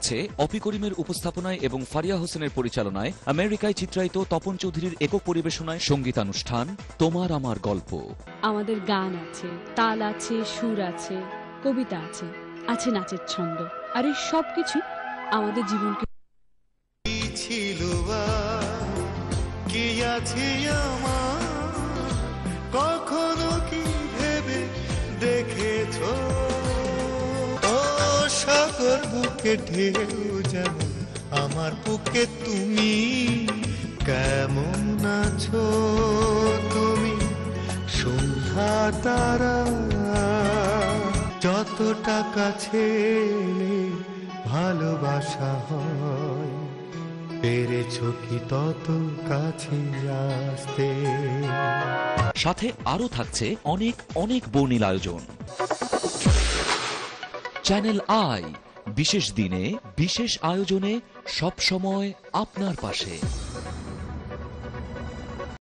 থাকছে অপি করিমের উপস্থাপনায় এবং ফারিয়া হোসেনের পরিচালনায় আমেরিকায় চিত্রায়িত তপন চৌধুরীর একক পরিবেশনায় সঙ্গীতানুষ্ঠান তোমার আমার গল্প। আমাদের গান আছে, তাল আছে, সুর আছে, কবিতা আছে, আছে নাচের ছন্দ, আর এই সবকিছু আমাদের জীবনকে ছিল কি আছে আমার, কখনো কি ভেবে দেখেছো ও সাগর বুকে ঢেউ যেমন আমার বুকে তুমি, কেমন আছো তুমি সন্ধ্যা তারা, যতটা কাছে ভালোবাসা হয়, পেরেছো কি তত কাছে আসতে। সাথে আরো থাকছে অনেক অনেক বর্ণিল আয়োজন। চ্যানেল আই বিশেষ দিনে বিশেষ আয়োজনে সব সময় আপনার পাশে।